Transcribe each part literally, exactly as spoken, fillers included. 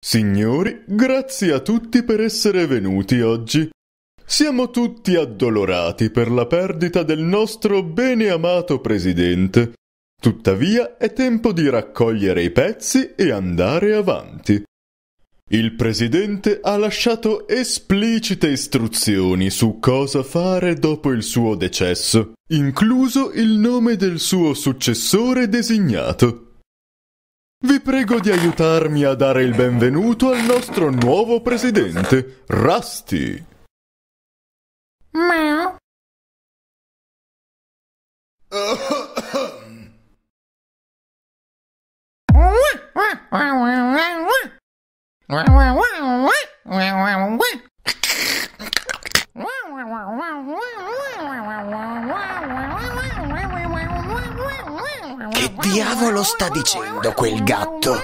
Signori, grazie a tutti per essere venuti oggi. Siamo tutti addolorati per la perdita del nostro bene amato presidente. Tuttavia è tempo di raccogliere i pezzi e andare avanti. Il presidente ha lasciato esplicite istruzioni su cosa fare dopo il suo decesso, incluso il nome del suo successore designato. Vi prego di aiutarmi a dare il benvenuto al nostro nuovo presidente, Rusty. Meow. Che diavolo sta dicendo quel gatto?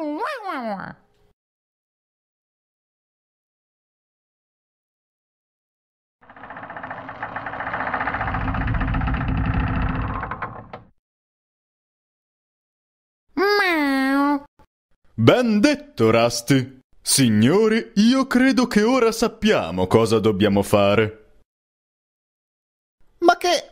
Ben detto, Rusty. Signori, io credo che ora sappiamo cosa dobbiamo fare. Ma che...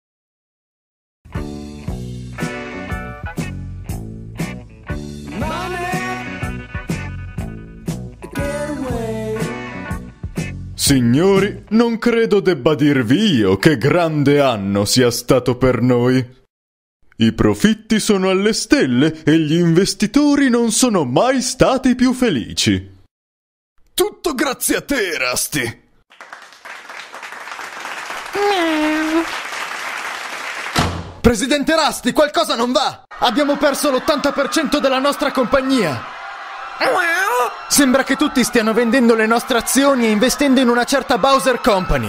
Signori, non credo debba dirvi io che grande anno sia stato per noi. I profitti sono alle stelle e gli investitori non sono mai stati più felici. Tutto grazie a te, Rusty. Presidente Rusty, qualcosa non va! Abbiamo perso l'ottanta per cento della nostra compagnia! Sembra che tutti stiano vendendo le nostre azioni e investendo in una certa Bowser Company.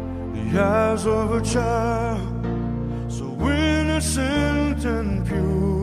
Eyes of a child, so innocent and pure.